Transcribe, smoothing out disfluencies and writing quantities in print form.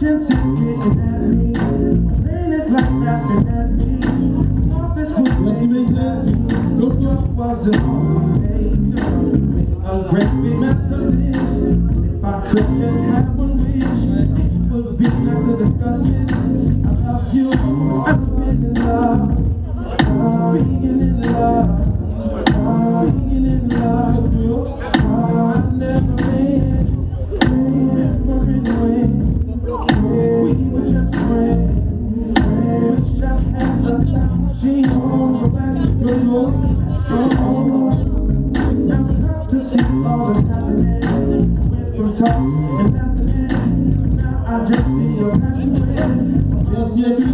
can see it at me. Pain is like laughing at me. Office was making at me. What wasn't on me. A great big mess of this. If I could just have one wish, it would be not to discuss this. I love you. I've been in love. Being in love. Being in love. I never been. We were just friends. Wish I had a time machine on the back of the road. Now it's hard to see all that's happening. Went from talks and laughing. Now I just see your passion.